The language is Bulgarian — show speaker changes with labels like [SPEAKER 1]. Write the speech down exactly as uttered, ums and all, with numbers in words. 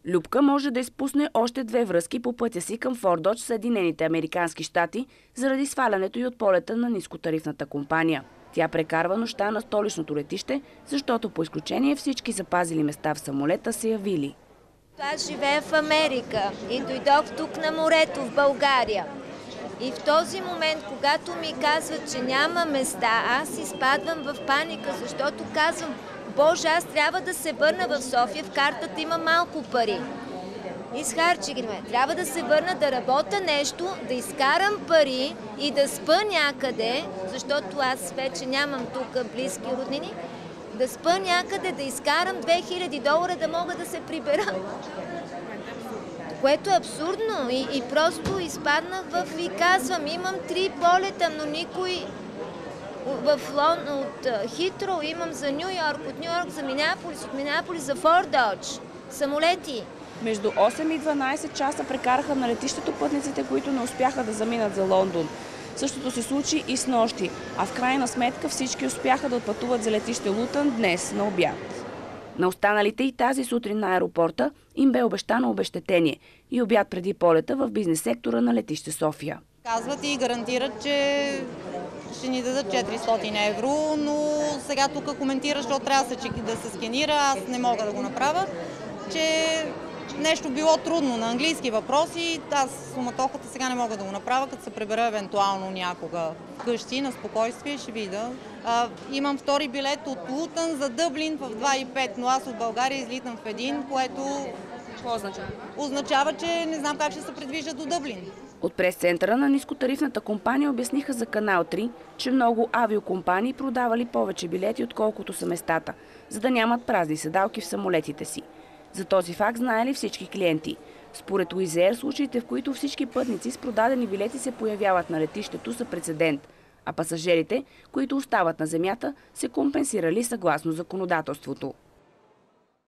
[SPEAKER 1] Любка може да изпусне още две връзки по пътя си към Форт Додж, Съединените американски щати, заради свалянето й от полета на нискотарифната компания. Тя прекарва нощта на столичното летище, защото по изключение всички запазили места в самолета се явили.
[SPEAKER 2] Аз живея в Америка и дойдох тук на морето в България. И в този момент, когато ми казват, че няма места, аз изпадвам в паника, защото казвам: Боже, аз трябва да се върна в София, в картата има малко пари. Изхарчих ме. Трябва да се върна да работя нещо, да изкарам пари и да спа някъде, защото аз вече нямам тук близки роднини, да спа някъде, да изкарам две хиляди долара, да мога да се прибера. Което е абсурдно и, и просто изпаднах в и казвам, имам три полета, но никой в Лон, от Хитро, имам за Ню Йорк, от Ню Йорк за Минеаполис, от Минеаполис за Форт Додж, самолети.
[SPEAKER 1] Между осем и дванадесет часа прекараха на летището пътниците, които не успяха да заминат за Лондон. Същото се случи и с нощи, а в крайна сметка всички успяха да отпътуват за летище Лутън днес на обяд. На останалите и тази сутрин на аеропорта им бе обещано обезщетение и обяд преди полета в бизнес сектора на летище София.
[SPEAKER 3] Казват и гарантират, че ще ни дадат четиристотин евро, но сега тук коментира, защото трябва да се сканира, аз не мога да го направя, че нещо било трудно на английски въпроси, аз суматохата сега не мога да го направя, като се прибера евентуално някога вкъщи на спокойствие, ще видя. А, имам втори билет от Лутън за Дъблин в два и пет, но аз от България излитам в един, което
[SPEAKER 1] Какво означава?
[SPEAKER 3] означава, че не знам как ще се придвижа до Дъблин.
[SPEAKER 1] От прес-центъра на нискотарифната компания обясниха за Канал три, че много авиокомпании продавали повече билети, отколкото са местата, за да нямат празни седалки в самолетите си. За този факт знаели всички клиенти. Според Wizz Air, случаите, в които всички пътници с продадени билети се появяват на летището, са прецедент, а пасажирите, които остават на земята, се компенсирали съгласно законодателството.